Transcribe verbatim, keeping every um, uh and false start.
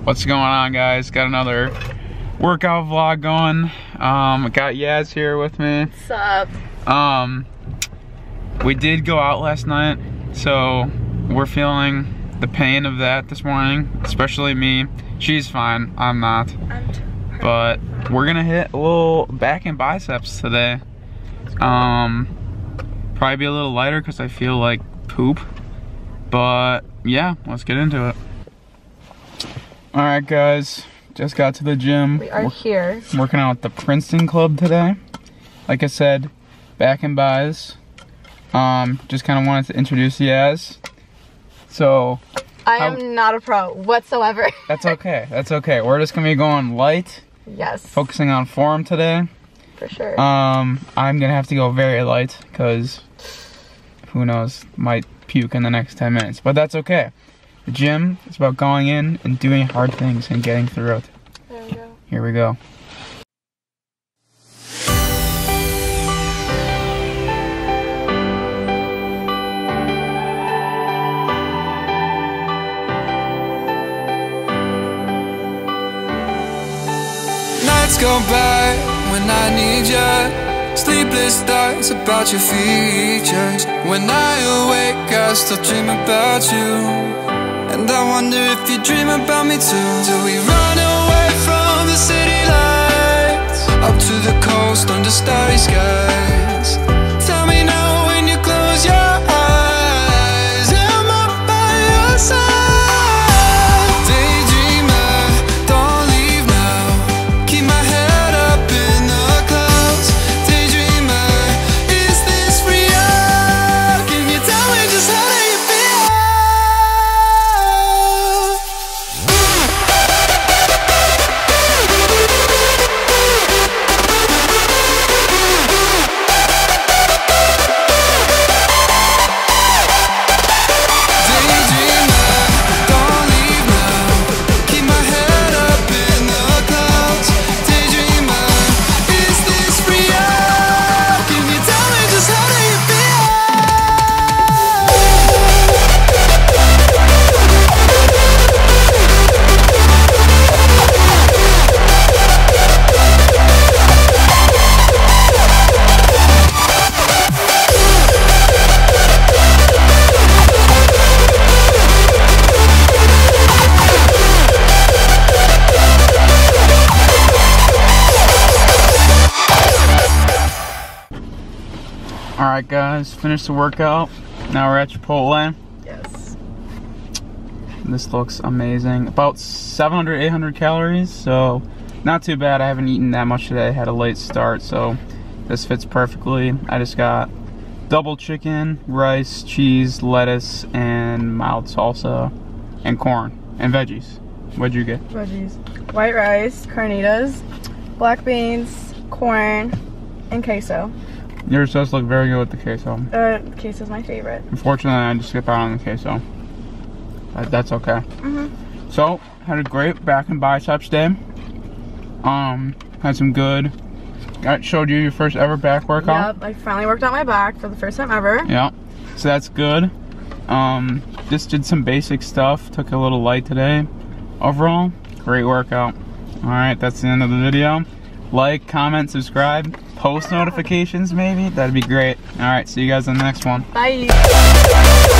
What's going on, guys? Got another workout vlog going. Um, I got Yaz here with me. What's up? Um, we did go out last night, so we're feeling the pain of that this morning, especially me. She's fine, I'm not. I'm but we're gonna hit a little back and biceps today. Um, probably be a little lighter because I feel like poop. But yeah, let's get into it. All right, guys, just got to the gym. We are We're here. working out at the Princeton Club today. Like I said, back and bis. Um, just kind of wanted to introduce Yaz. So I how, am not a pro whatsoever. That's okay. That's okay. We're just gonna be going light. Yes. Focusing on form today. For sure. Um, I'm gonna have to go very light because who knows, might puke in the next ten minutes. But that's okay. The gym is about going in and doing hard things and getting through it. There we go. Here we go. Nights go by when I need you. Sleepless thoughts about your features. When I awake, I still dream about you. And I wonder if you dream about me too. Do we run away from the city lights, up to the coast under starry skies? Tell me now when you close your eyes, am I by your side? Daydreamer, don't leave now. Keep my head up in the clouds. Daydreamer, is this real? Can you tell me just how do you feel? Alright, guys, finished the workout. Now we're at Chipotle. Yes. This looks amazing. About seven hundred, eight hundred calories, so not too bad. I haven't eaten that much today. I had a late start, so this fits perfectly. I just got double chicken, rice, cheese, lettuce, and mild salsa, and corn, and veggies. What'd you get? Veggies. White rice, carnitas, black beans, corn, and queso. Yours does look very good with the queso. Uh, queso's my favorite. Unfortunately, I just skip out on the queso. But that's okay. Mm-hmm. So, had a great back and biceps day. Um, had some good. I showed you your first ever back workout. Yep, I finally worked out my back for the first time ever. Yeah, so that's good. Um, just did some basic stuff. Took it a little light today. Overall, great workout. All right, that's the end of the video. Like, comment, subscribe, post notifications maybe. That'd be great. All right, see you guys in the next one. Bye.